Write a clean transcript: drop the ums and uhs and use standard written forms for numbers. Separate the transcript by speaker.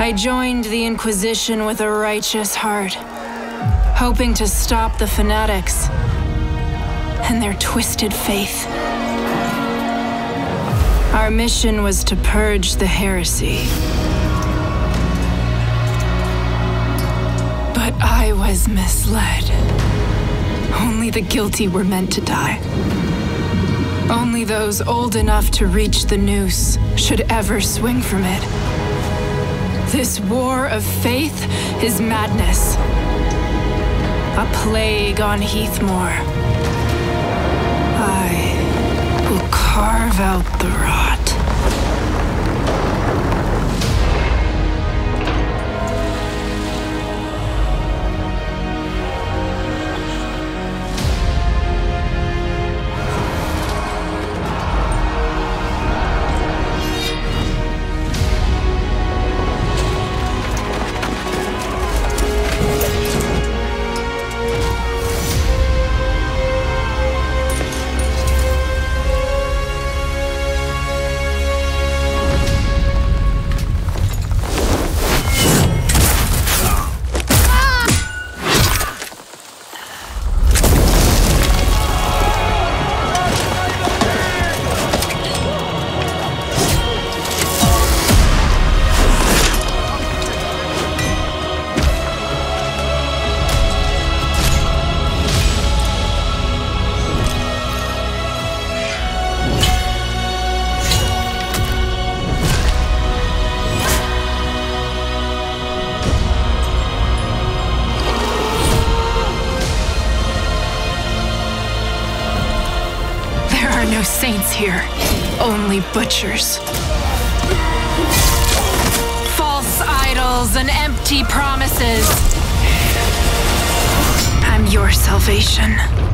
Speaker 1: I joined the Inquisition with a righteous heart, hoping to stop the fanatics and their twisted faith. Our mission was to purge the Heresy. But I was misled. Only the guilty were meant to die. Only those old enough to reach the noose should ever swing from it. This war of faith is madness. A plague on Heathmore. I will carve out the rot. No saints here, only butchers. False idols and empty promises. I'm your salvation.